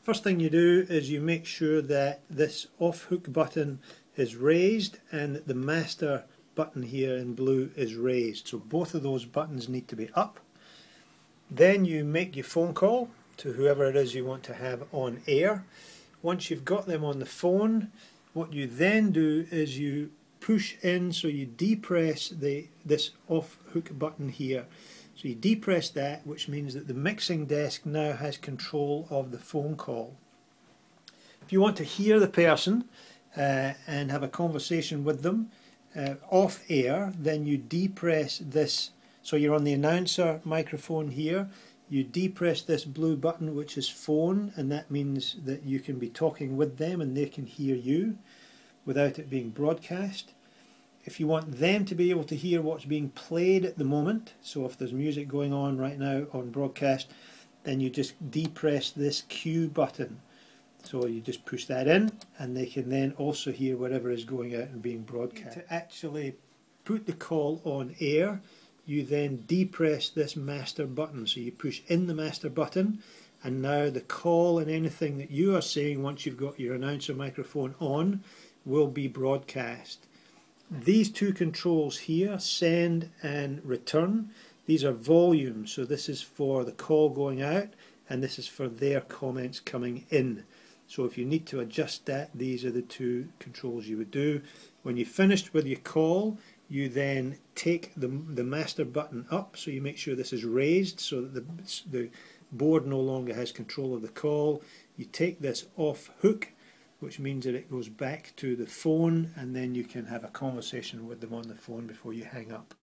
First thing you do is you make sure that this off hook button is raised and that the master button here in blue is raised. So both of those buttons need to be up. Then you make your phone call to whoever it is you want to have on air. Once you've got them on the phone, what you then do is you push in, so you depress this off hook button here. So you depress that, which means that the mixing desk now has control of the phone call. If you want to hear the person and have a conversation with them off air, then you depress this. So you're on the announcer microphone here, you depress this blue button which is phone, and that means that you can be talking with them and they can hear you without it being broadcast. If you want them to be able to hear what's being played at the moment, so if there's music going on right now on broadcast, then you just depress this Q button. So you just push that in and they can then also hear whatever is going out and being broadcast. To actually put the call on air, you then depress this master button. So you push in the master button, and now the call and anything that you are saying once you've got your announcer microphone on will be broadcast. These two controls here, send and return, these are volume. So this is for the call going out and this is for their comments coming in. So if you need to adjust that, these are the two controls you would do. When you've finished with your call, you then take the master button up, so you make sure this is raised so that the board no longer has control of the call. You take this off hook, which means that it goes back to the phone, and then you can have a conversation with them on the phone before you hang up.